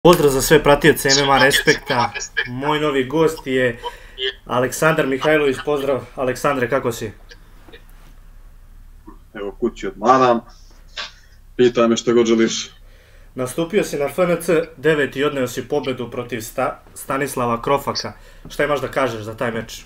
Pozdrav za sve pratioce MMA Respekta, moj novi gost je Aleksandar Mihajlović. Pozdrav Aleksandre, kako si? Evo kući odmaram, pitaj me što god želiš. Nastupio si na FNC 9 i odneo si pobedu protiv Stanislava Krofaka. Šta imaš da kažeš za taj meč?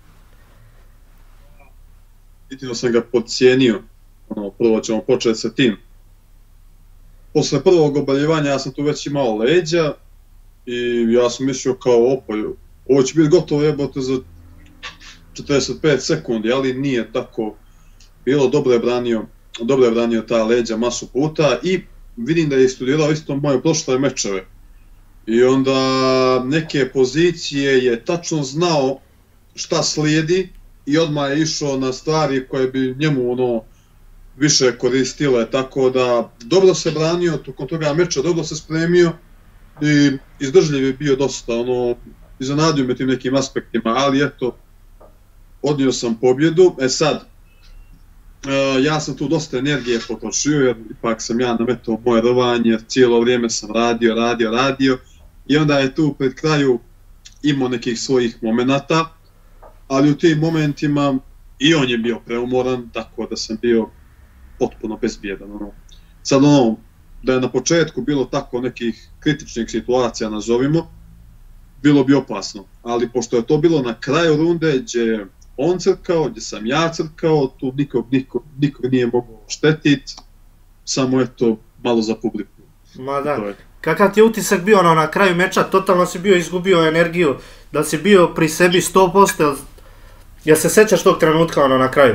Hitno sam ga podcijenio, prvo ćemo početi sa tim. Posle prvog obaljevanja ja sam tu već imao leđa i ja sam mislio kao ovo će biti gotovo jebote za 45 sekundi, ali nije tako bilo, dobro je branio ta leđa masu puta i vidim da je studirao isto moje prošle mečeve. I onda neke pozicije je tačno znao šta slijedi i odmah je išao na stvari koje bi njemu više koristile, tako da dobro se branio tokom toga meča, dobro se spremio i izdržljiv je bio dosta, iznenadio me tim nekim aspektima, ali eto, odnio sam pobjedu. Sad, ja sam tu dosta energije potrošio, jer ipak sam ja nametao moje rvanje, cijelo vrijeme sam radio i onda je tu pred kraju imao nekih svojih momenata, ali u tim momentima i on je bio preumoran, tako da sam bio potpuno bezbjedan. Sad da je na početku bilo tako nekih kritičnih situacija, nazovimo, bilo bi opasno, ali pošto je to bilo na kraju runde gdje je on crkao, gdje sam ja crkao, tu nikog nije mogao štetiti, samo eto malo za publiku. Ma da, kakav ti je utisak bio na kraju meča, totalno si bio izgubio energiju, da si bio pri sebi 100%, jel se sećaš tog trenutka na kraju?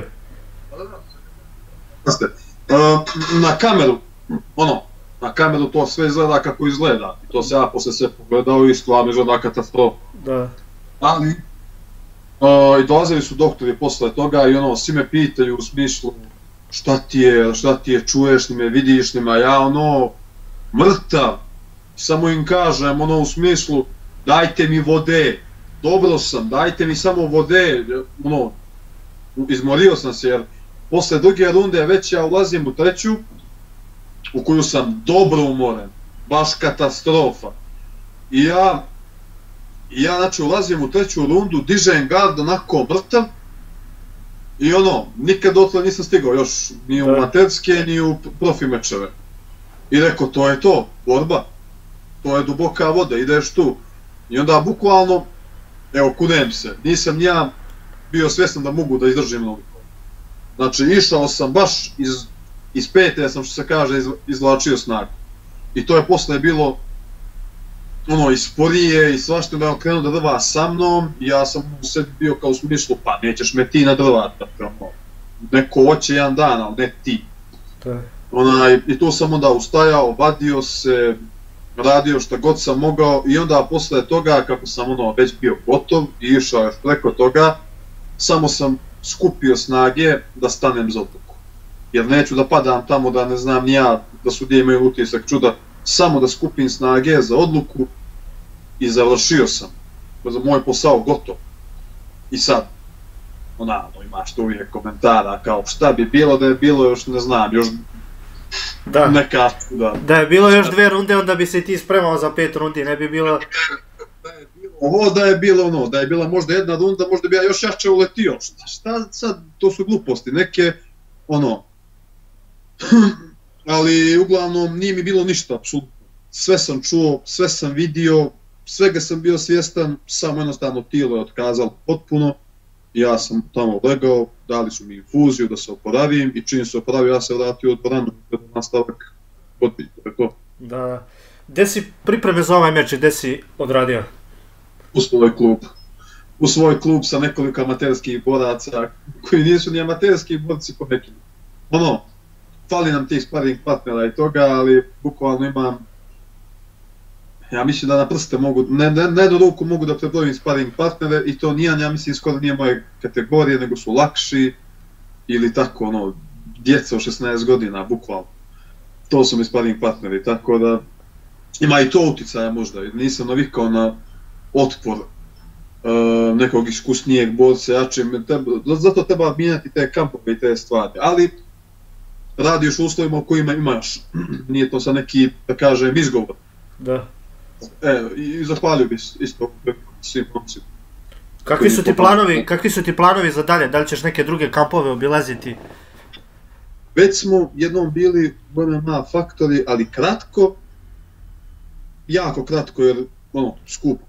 Na kameru to sve izgleda kako izgleda i to se ja posle sve pogledao i stvarno izgleda katastrofa. Ali i dolazili su doktori posle toga i svi me pitaju u smislu šta ti je, čuješ li me, vidiš li me, ja mrtav, samo im kažem u smislu dajte mi vode, dobro sam, dajte mi samo vode, izmorio sam se jer posle druge runde već ja ulazim u treću u koju sam dobro umoren, baš katastrofa. I ja znači ulazim u treću rundu, dižem gard onako mrtav i nikad dotle nisam stigao još ni u amaterske ni u profi mečeve. I rekao to je to, borba, to je duboka voda, ideš tu. I onda bukvalno, evo kunem se, nisam ja bio svjestan da mogu da izdržim noliko. Znači išao sam baš iz pete, sam što se kaže izvlačio snagu. I to je posle bilo i sporije i svašta da je krenuo da drva sa mnom i ja sam u sebi bio kao u smislu pa nećeš me ti nadrvati, neko hoće jedan dan, ali ne ti. I tu sam onda ustajao, vadio se, radio šta god sam mogao i onda posle toga kako sam već bio gotov i išao još preko toga, samo sam skupio snage da stanem za odluku. Jer neću da padam tamo da ne znam ni ja, da sudije imaju utisak čuda, samo da skupim snage za odluku i završio sam. Za moj posao gotov. I sad, imaš tu uvijek komentara kao šta bi bilo da je bilo još ne znam, još neka čuda. Da je bilo još 2 runde, onda bi se ti spremao za 5 rundi, ne bi bilo... Da je bila možda jedna runda, možda bi ja još jače uletio. Šta sad, to su gluposti, neke, ali uglavnom nije mi bilo ništa, apsolutno. Sve sam čuo, sve sam vidio, svega sam bio svjestan, samo jednostavno tijelo je otkazalo potpuno. Ja sam tamo legao, dali su mi infuziju da se oporavim i čim se oporavio ja se vratio od dvoranu pred nastavak podbiti, to je to. Da, gde si pripreme za ovaj meč, gde si odradio? U svoj klub sa nekoliko amaterskih boraca koji nisu ni amaterski borci po nekim. Fali nam tih sparing partnera i toga, ali bukvalno imam, ja mislim da na prste mogu, ne do ruku mogu da prebrojim sparing partnere i to nijan, ja mislim skoro nije moje kategorije, nego su lakši ili tako, djeca od 16 godina, bukvalno. To su mi sparing partneri, tako da ima i to uticaja možda, nisam navikao na otpor nekog iskusnijeg borca, zato treba mijenjati te kampove i te stvari, ali radiš u uslovima u kojima imaš, nije to sad neki, da kažem, izgovor. I zahvalio bi isto svim momcima. Kakvi su ti planovi za dalje? Da li ćeš neke druge kampove obilaziti? Već smo jednom bili u MMA Factory, ali kratko, jako kratko, jer skupo.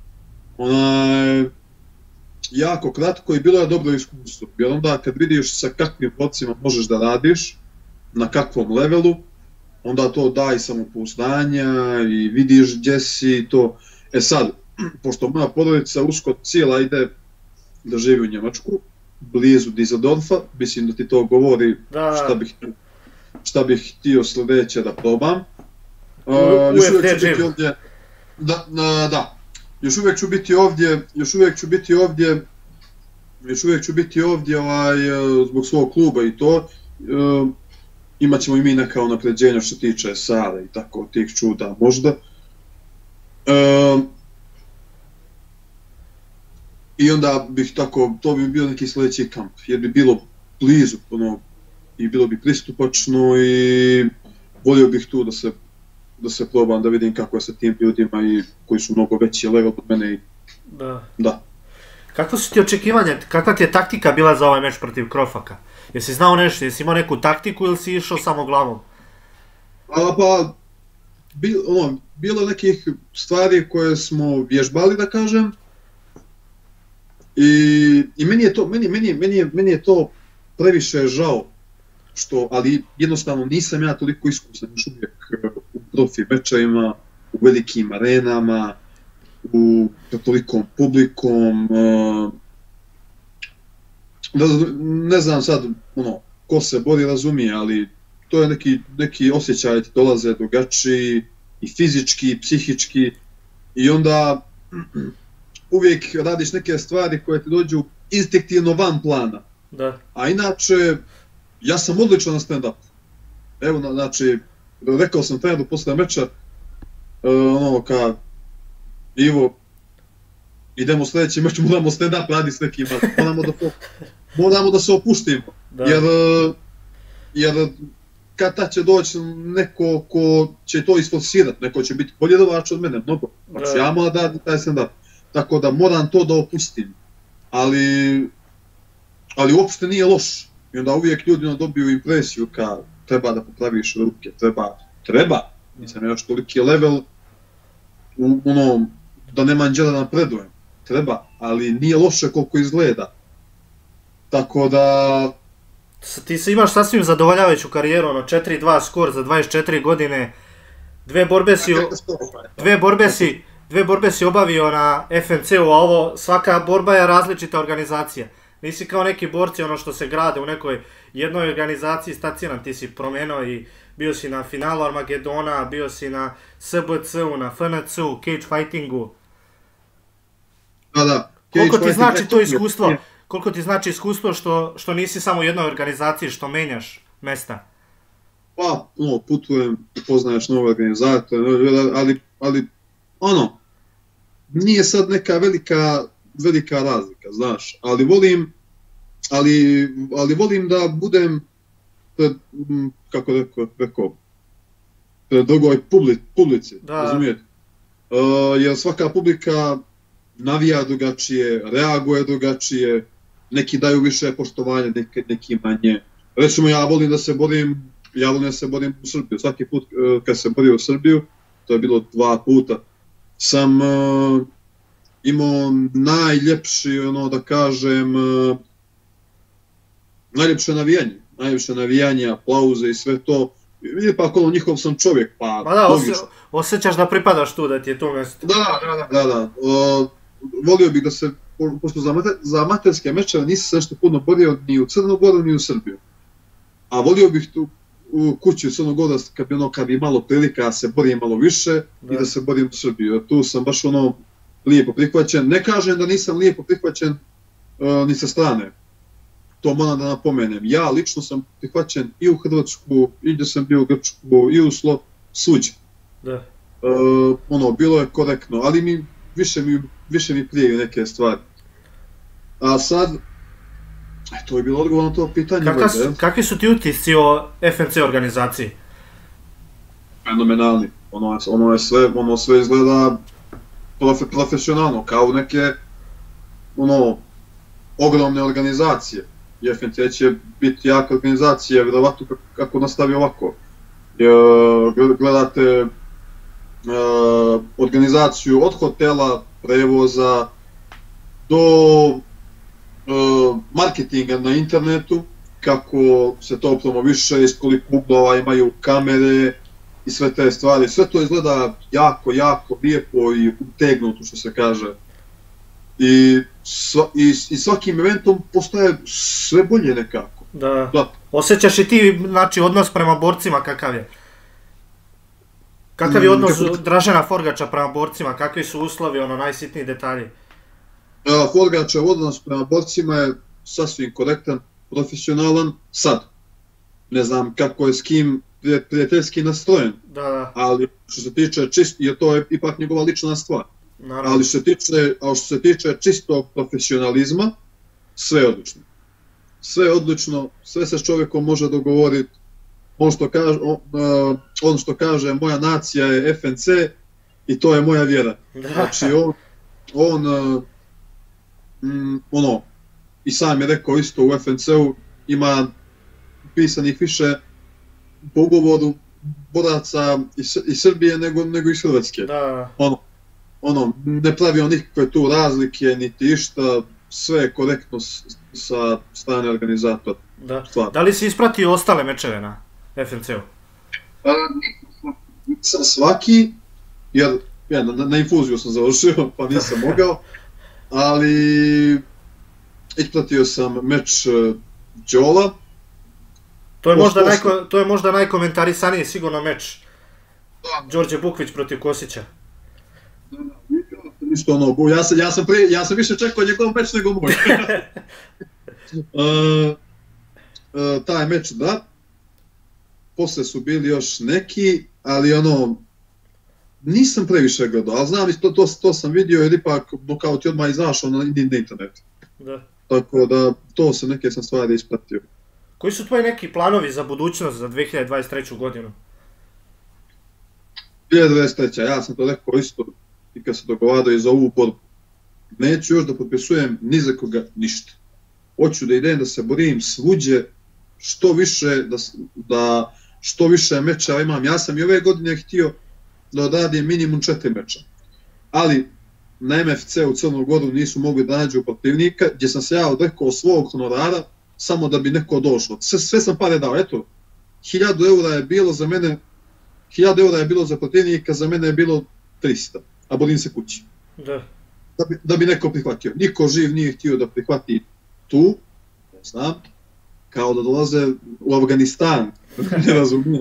Jako kratko i bilo je dobro iskustvo, jer onda kad vidiš sa kakvim borcima možeš da radiš, na kakvom levelu, onda to daje samopouzdanja i vidiš gdje si i to. Sad, pošto moja porodica uskoro cijela ide da živi u Njemačku, blizu Düsseldorfa, mislim da ti to govori šta bih htio sljedeće da probam. Još uvijek ću biti ovdje, još uvijek ću biti ovdje zbog svog kluba i to. Imat ćemo i mi neka unapređenja što tiče sale i tako tih čuda možda. I onda bih tako, to bi bio neki sljedeći kamp, jer bi bilo blizu i bilo bi pristupačno i volio bih tu da se probam, da vidim kako je sa tim ljudima i koji su mnogo veći level od mene i da. Kakva su ti očekivanja, kakva ti je taktika bila za ovaj meč protiv Krofaka? Jesi znao nešto, jesi imao neku taktiku ili si išao samo glavom? Pa, bilo nekih stvari koje smo vježbali, da kažem. I meni je to previše žao, ali jednostavno nisam ja toliko iskusan još uvijek u profi mečajima, u velikim arenama, pred tolikom publikom. Ne znam sad ko se bori razumije, ali to je neki osjećaj ti dolaze drugačiji i fizički i psihički i onda uvijek radiš neke stvari koje ti dođu instinktivno van plana. A inače, ja sam odličan na stand-up. Evo, znači, rekao sam treneru posle meča, Ivo, idemo u sljedeći meč, moramo stand-up raditi s nekima, moramo da se opuštimo, jer kad će doći neko ko će to isforsirati, neko će biti bolji rvač od mene, mnogo, znači ja moram da radim taj stand-up, tako da moram to da opustim, ali uopšte nije loš, i onda uvijek ljudi dobiju impresiju kao treba da popraviš ruke, treba, nisam još toliki level, da nema anđela da napredujem, treba, ali nije loše koliko izgleda. Tako da... Ti se imaš sasvim zadovoljavajuću karijeru, 4-2 skor za 24 godine, dve borbe si obavio na FNC-u, a ovo, svaka borba je različita organizacija. Nisi kao neki borci što se grade u nekoj jednoj organizaciji stacionan, ti si promenio i bio si na finalu Armagedona, bio si na SBC-u, na FNC-u, Cage Fightingu. Da. Koliko ti znači to iskustvo? Koliko ti znači iskustvo što nisi samo u jednoj organizaciji, što menjaš mesta? Pa, putujem, poznaješ nove organizacije, ali nije sad neka velika razlika, znaš, ali volim da budem pred, kako rekao, pred drugoj publici, razumijete? Jer svaka publika navija drugačije, reaguje drugačije, neki daju više poštovanja, neki manje. Recimo, ja volim da se borim u Srbiju. Svaki put kad sam borio u Srbiju, to je bilo 2 puta, sam imao najljepši, da kažem, najljepše navijanje, aplauze i sve to. Vidi pa njihov sam čovjek, pa logično. Osjećaš da pripadaš tu, da ti je to mjesto. Da. Volio bih da se, pošto za amaterske mečeve nisam se nešto puno borio ni u Crnu Goru ni u Srbiju. A volio bih tu u kući u Crnu Goru kad bi malo prilika da se borim malo više i da se borim u Srbiju. Tu sam baš lijepo prihvaćen. Ne kažem da nisam lijepo prihvaćen ni sa strane. To moram da napomenem. Ja lično sam prihvaćen i u Hrvatsku, i gdje sam bio u Grčku, i u Suđe. Bilo je korektno, ali više mi prije neke stvari. A sad, to je bilo odgovor na to pitanje. Kakvi su ti utisci o FNC organizaciji? Fenomenalni. Ono sve izgleda profesionalno, kao neke, ogromne organizacije. I FNC će biti jaka organizacija, vjerovatno kako nastavi ovako. Gledate organizaciju od hotela, prevoza, do marketinga na internetu, kako se to promoviše, iz koliko uglova imaju kamere i sve te stvari. Sve to izgleda jako, jako lijepo i utegnuto, što se kaže. I svakim eventom postaje sve bolje nekako. Da. Osjećaš i ti, znači, odnos prema borcima kakav je? Kakav je odnos Dražena Forgača prema borcima, kakvi su uslovi, najsitniji detalji? Forgačev odnos prema borcima je sasvim korektan, profesionalan, sad. Ne znam kako je s kim prijateljski nastrojen, ali što se tiče jer to je ipak njegova lična stvar. Ali što se tiče čistog profesionalizma, sve je odlično. Sve je odlično, sve se s čovjekom može dogovoriti. On što kaže, moja nacija je FNC i to je moja vjera. Znači i sam je rekao isto u FNC-u, ima pisanih više po ugovoru boraca iz Srbije nego iz Hrvatske. Ne pravi on nikakve tu razlike, niti išta, sve je korektno sa strane organizatora. Da li si ispratio ostale mečeve na FNC-u? Nisam svaki, jer na infuziju sam završio, pa nisam mogao, ali ispratio sam meč Đola. To je možda najkomentarisaniji sigurno meč. Đorđe Bukvić protiv Kosića. Ja sam više čekao njegov meč nego moj. Taj meč, da. Posle su bili još neki, ali nisam previše gledao, ali znam, to sam vidio jer ipak nokaut je odmah izašao na internetu. Tako da, to sam neke stvari ispratio. Koji su tvoji neki planovi za budućnost za 2023. godinu? 2023. Ja sam to rekao isto i kad se dogovaraju za ovu borbu. Neću još da potpisujem ni za koga ništa. Hoću da idem da se borim svuđe, što više mečeva imam. Ja sam i ove godine htio da odradim minimum 4 meča. Ali na MFC u Crnu Goru nisu mogli da nađu protivnika, gdje sam se ja odrekao svog honorara samo da bi neko došlo. Sve sam pare dao, eto, 1000 eura je bilo za mene, 1000 eura je bilo za protivnika, za mene je bilo 300, a borim se kući. Da bi neko prihvatio. Niko živ nije htio da prihvati tu, ne znam, kao da dolaze u Afganistan, ne razumijem.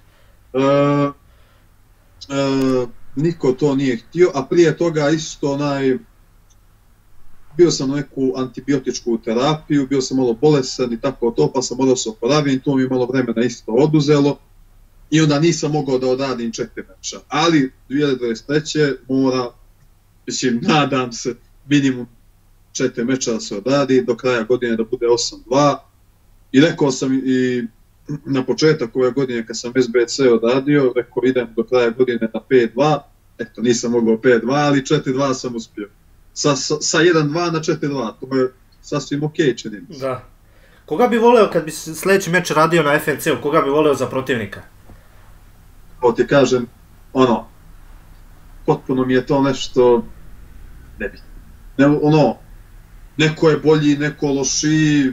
Niko to nije htio, a prije toga isto bio sam na neku antibiotičku terapiju, bio sam malo bolesan i tako to, pa sam morao se oporaviti, to mi je malo vremena isto oduzelo i onda nisam mogao da odradim 4 meča. Ali 2023. mora, mislim, nadam se, minimum 4 meča da se odradi, do kraja godine da bude 8-2 i rekao sam i na početak ove godine kad sam SBC odradio, rekao idem do kraja godine na 5-2, eto nisam mogao 5-2, ali 4-2 sam uspio. Sa 1-2 na 4-2, to je sasvim okej čini mi se. Da. Koga bi voleo kad bi sljedeći meč radio na FNC-u, koga bi voleo za protivnika? Ovo ti kažem, potpuno mi je to nešto nebitno. Neko je bolji, neko lošiji,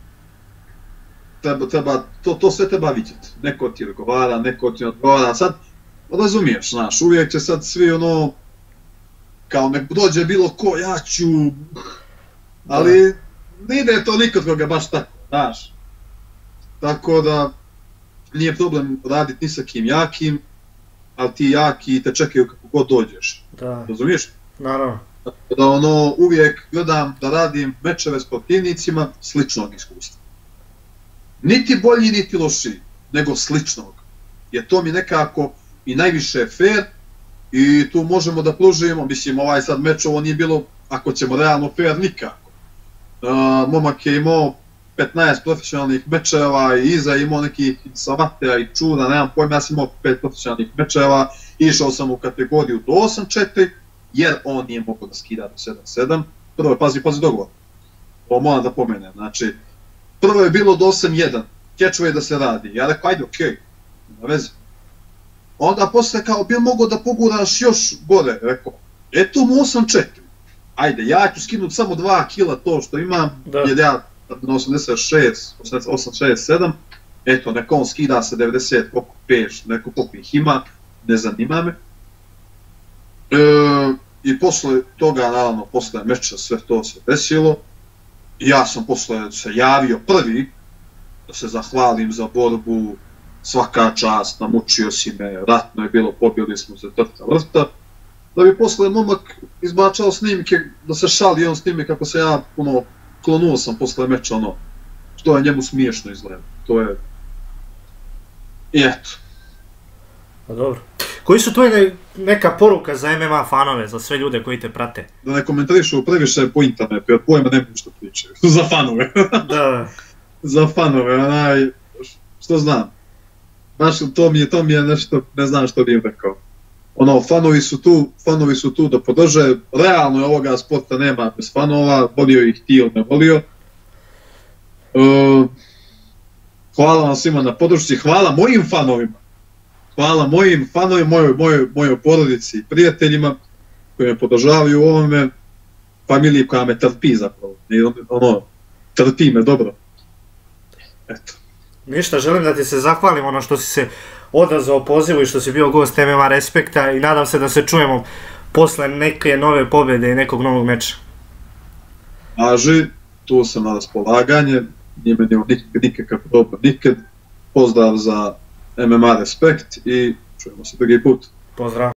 to sve treba vidjeti. Neko ti odgovara, neko ti odgovara. Sad, razumiješ, znaš, uvijek će sad svi kao nek dođe bilo ko, ja ću, ali ne ide to nikod koga baš tako, znaš. Tako da, nije problem raditi ni sa kim jakim, ali ti jaki te čekaju kako god dođeš. Razumiješ? Naravno. Da uvijek gledam da radim mečeve s protivnicima sličnog iskustva. Niti bolji, niti lošiji, nego sličnog. Jer to mi nekako i najviše fair i tu možemo da pružimo, mislim ovaj sad meč ovo nije bilo, ako ćemo realno fair, nikako. Momak je imao 15 profesionalnih mečeva i iza imao nekih savatea i čuda, nemam pojma, ja sam imao 5 profesionalnih mečeva Išao sam u kategoriju do 8-4, jer on nije mogao da skida do 7-7. Prvo je, pazi dogovor. Ovo moram da pomenem, znači, prvo je bilo do 8-1, catchway da se radi. Ja rekao, ajde, okej, nema veze. Onda posle kao, bil mogao da poguraš još gore, rekao, eto mu 8-4. Ajde, ja ću skinuti samo 2 kila to što imam, jer ja na 86, 87, eto, neko on skida se 90, koliko peš, neko koliko ih ima, ne zanima me. I posle toga, naravno, posle meča sve to se desilo. I ja sam posle se javio prvi da se zahvalim za borbu, svaka čast, namučio si me, ratno je bilo, pobjeli smo se trta vrta. Da bi posle momak izbačao snimke, da se šali on snime kako se ja, klonuo sam posle meča, što je njemu smiješno izgleda. To je... I eto. Pa dobro. Koji su tvoje neka poruka za MMA fanove, za sve ljude koji te prate? Da ne komentarišu previše po internetu, jer pojma ne mogu što pričaju. Za fanove. Da. Za fanove, što znam. Baš to mi je nešto, ne znam što bi im rekao. Fanovi su tu da podrže, realno ovoga sporta nema bez fanova, volio ih ti ili ne volio. Hvala vam svima na podršci, hvala mojim fanovima. Hvala mojim fanovima, mojoj porodici i prijateljima koji me podržavaju u ovome, familiji koja me trpi zapravo, trpi me dobro. Eto. Ništa, želim da ti se zahvalim što si se odazvao pozivu i što si bio gost MMA Respekta i nadam se da se čujemo posle neke nove pobjede i nekog novog meča. Važi, tu sam na raspolaganje, nije meni nikakav problem nikad. Pozdrav za MMA Respekt i čujemo se drugi put. Pozdrav.